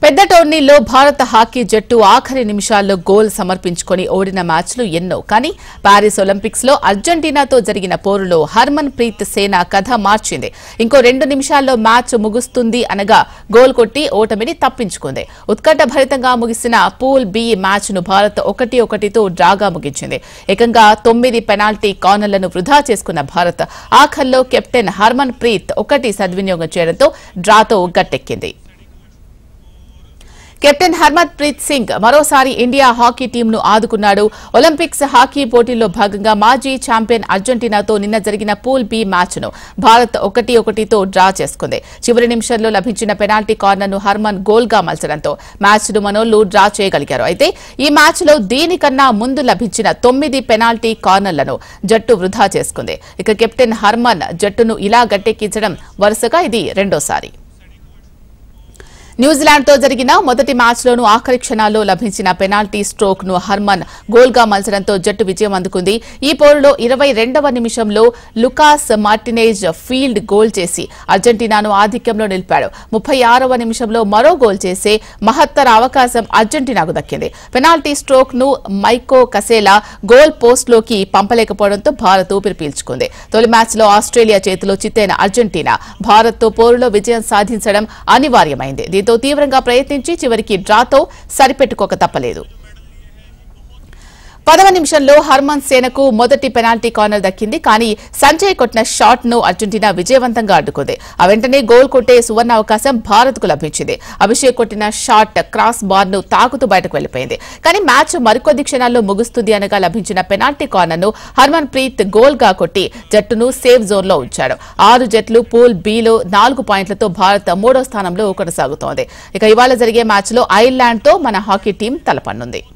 పెద్ద టోర్నీలో భారత హాకీ జట్టు ఆఖరి నిమిషాల్లో గోల్ సమర్పించుకొని ఓడిన మ్యాచ్లు ఎన్నో. కానీ పారిస్ ఒలింపిక్స్ లో అర్జెంటీనాతో జరిగిన పోరులో హర్మన్ ప్రీత్ సేన కథ మార్చింది. ఇంకో 2 నిమిషాల్లో మ్యాచ్ ముగుస్తుంది అనగా గోల్ కొట్టి ఓటమిని తప్పించుకుంది. ఉత్కంఠభరితంగా ముగిసిన పూల్ బి మ్యాచ్ ను భారత్ 1-1తో డ్రాగా ముగించింది. ఏకంగా 9 పెనాల్టీ కార్నర్లను వృధా చేసుకున్న భారత్ ఆఖర్లో కెప్టెన్ హర్మన్ ప్రీత్ 1 సద్వినియోగం చేయడంతో డ్రాతో గట్టెక్కింది. కెప్టెన్ హర్మన్ ప్రీత్ సింగ్ మరోసారి ఇండియా హాకీ టీంను ఆదుకున్నాడు. ఒలింపిక్స్ హాకీ పోటీల్లో భాగంగా మాజీ ఛాంపియన్ అర్జెంటీనాతో నిన్న జరిగిన పూల్ బి మ్యాచ్ను భారత్ 1-1తో డ్రా చేసుకుంది. చివరి నిమిషంలో లభించిన పెనాల్టీ కార్నర్ను హర్మన్ గోల్గా మలచడంతో మ్యాచ్ను మనోళ్లు డ్రా చేయగలిగారు. అయితే ఈ మ్యాచ్లో దీనికన్నా ముందు లభించిన 9 పెనాల్టీ కార్నర్లను జట్టు వృధా చేసుకుంది. ఇక కెప్టెన్ హర్మన్ జట్టును ఇలా గట్టెక్కించడం వరుసగా ఇది రెండోసారి. న్యూజిలాండ్తో జరిగిన మొదటి మ్యాచ్లోనూ ఆఖరి క్షణాల్లో లభించిన పెనాల్టీ స్ట్రోక్ ను హర్మన్ గోల్గా మలచడంతో జట్టు విజయం అందుకుంది. ఈ పోరులో 22వ నిమిషంలో లుకాస్ మార్టినేజ్ ఫీల్డ్ గోల్ చేసి అర్జెంటీనాను ఆధిక్యంలో నిలిపాడు. 36వ నిమిషంలో మరో గోల్ చేసే మహత్తర అవకాశం అర్జెంటీనాకు దక్కింది. పెనాల్టీ స్ట్రోక్ ను మైకో కసేలా గోల్ పోస్ట్లోకి పంపలేకపోవడంతో భారత్ ఊపిరి పీల్చుకుంది. తొలి మ్యాచ్లో ఆస్ట్రేలియా చేతిలో చిత్తైన అర్జెంటీనా భారత్తో పోరులో విజయం సాధించడం అనివార్యమైంది. దీంతో తీవ్రంగా ప్రయత్నించి చివరికి డ్రాతో సరిపెట్టుకోక తప్పలేదు. 10వ నిమిషంలో హర్మన్ సేనకు మొదటి పెనాల్టీ కార్నర్ దక్కింది. కానీ సంజయ్ కొట్టిన షాట్ ను అర్జెంటీనా విజయవంతంగా అడ్డుకుంది. ఆ వెంటనే గోల్ కొట్టే సువర్ణ అవకాశం భారత్ కు లభించింది. అభిషేక్ కొట్టిన షాట్ క్రాస్ బార్ ను తాకుతూ బయటకు వెళ్లిపోయింది. కానీ మ్యాచ్ మరికొద్ది క్షణాల్లో ముగుస్తుంది అనగా లభించిన పెనాల్టీ కార్నర్ ను హర్మన్ ప్రీత్ గోల్ గా కొట్టి జట్టును సేఫ్ జోన్ లో ఉంచాడు. 6 జట్లు పూల్ బిలో 4 పాయింట్లతో భారత్ 3వ స్థానంలో కొనసాగుతోంది. ఇక ఇవాళ జరిగే మ్యాచ్ లో ఐర్లాండ్ తో మన హాకీ టీం తలపడనుంది.